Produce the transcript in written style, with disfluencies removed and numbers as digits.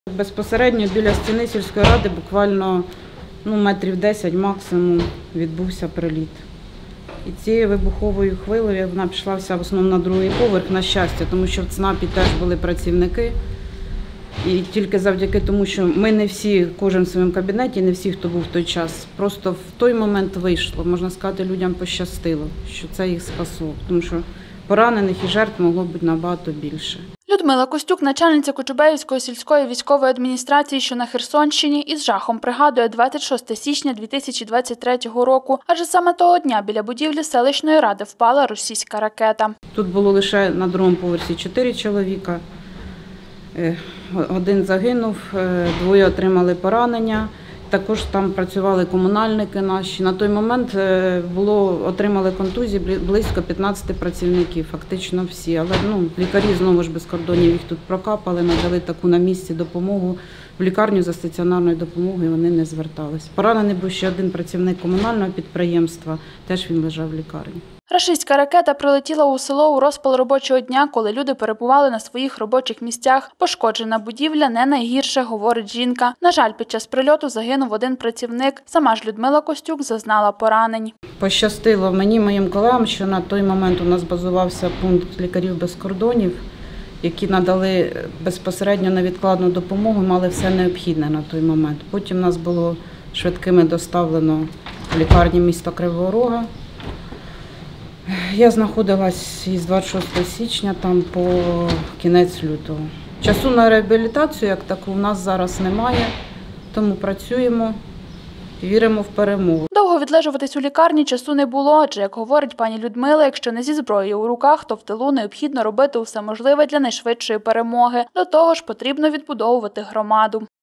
Безпосередньо біля стіни сільської ради буквально метрів 10 максимум відбувся приліт. І цією вибуховою хвилею вона пішла вся в основному на другий поверх, на щастя, тому що в ЦНАПі теж були працівники. І тільки завдяки тому, що ми не всі, кожен в своєму кабінеті, не всі, хто був в той час, просто в той момент вийшло. Можна сказати, людям пощастило, що це їх спасло, тому що поранених і жертв могло бути набагато більше. Людмила Костюк, начальниця Кочубеївської сільської військової адміністрації, що на Херсонщині, із жахом пригадує 26 січня 2023 року. Адже саме того дня біля будівлі селищної ради впала російська ракета. Тут було лише на другому поверсі 4 чоловіка. Один загинув, 2 отримали поранення. Також там працювали комунальники наші. На той момент отримали контузії близько 15 працівників, фактично всі. Але лікарі знову ж без кордонів їх тут прокапали, надали таку на місці допомогу. В лікарню за стаціонарною допомогою вони не звертались. Поранений був ще один працівник комунального підприємства, теж він лежав в лікарні. Рашистська ракета прилетіла у село у розпал робочого дня, коли люди перебували на своїх робочих місцях. Пошкоджена будівля не найгірше, говорить жінка. На жаль, під час прильоту загинув один працівник. Сама ж Людмила Костюк зазнала поранень. Пощастило мені, моїм колегам, що на той момент у нас базувався пункт лікарів без кордонів, які надали безпосередньо невідкладну допомогу, мали все необхідне на той момент. Потім нас було швидкими доставлено в лікарні міста Кривого Рога. Я знаходилась із 26 січня там по кінець лютого. Часу на реабілітацію, як таку, у нас зараз немає, тому працюємо і віримо в перемогу. Довго відлежуватись у лікарні часу не було, адже, як говорить пані Людмила, якщо не зі зброєю у руках, то в тилу необхідно робити усе можливе для найшвидшої перемоги. До того ж, потрібно відбудовувати громаду.